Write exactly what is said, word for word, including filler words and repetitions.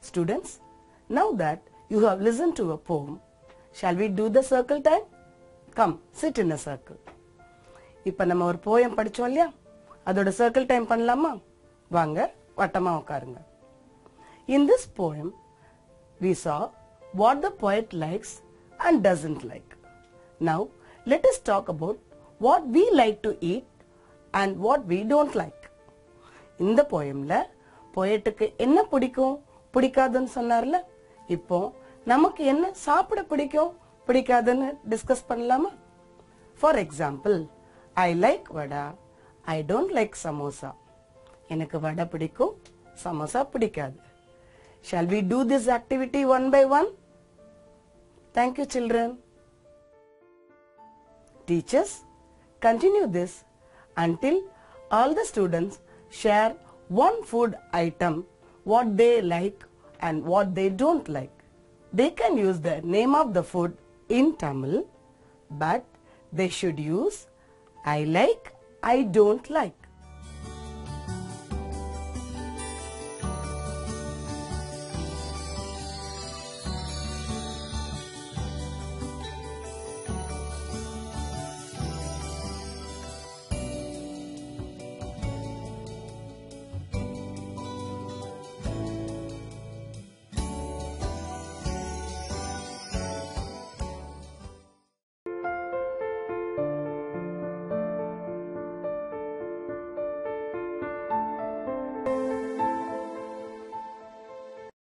Students, now that you have listened to a poem, shall we do the circle time? Come, sit in a circle. இப்ப நம்ம ஒரு poem படிச்சோம் இல்லையா? அதோட circle time பண்ணலாமா? வாங்க வட்டமா உட்காருங்க. In this poem, we saw what the poet likes and doesn't like. Now, let us talk about what we like to eat and what we don't like. இந்த poemல poetக்கு என்ன பிடிக்கும் பிடிக்காதுன்னு சொன்னார்ல, இப்போ நமக்கு என்ன சாப்பிட பிடிக்கும் பிடிக்காதுன்னு டிஸ்கஸ் பண்ணலாமா? For example, I like vada, I don't like samosa. எனக்கு வடை பிடிக்கும், சமோசா பிடிக்காது. Shall we do this activity one by one? Thank you, children. Teachers, continue this until all the students share one food item, what they like and what they don't like. They can use the name of the food in Tamil, but they should use I like, I don't like.